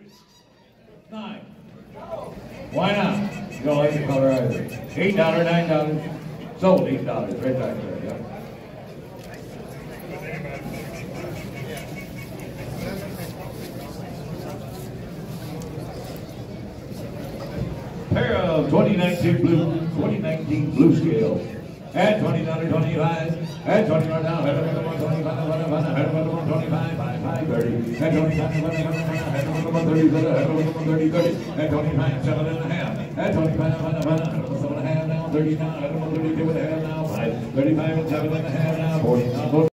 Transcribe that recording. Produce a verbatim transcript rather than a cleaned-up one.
Nine. Why not? You don't like the color either. Eight dollars, nine dollars. Sold eight dollars. Right back there, yeah. Pair of twenty nineteen blue, twenty nineteen blue scales. At twenty dollars, twenty-five. At twenty dollars now. At twenty-five, twenty-five, five, thirty. At twenty-five, thirty, thirty, thirty. At twenty-five, seven and a half. At twenty-five, seven and a half now. Thirty now. At thirty-two and a half now. Five. Thirty-five and seven and a half now. Forty now.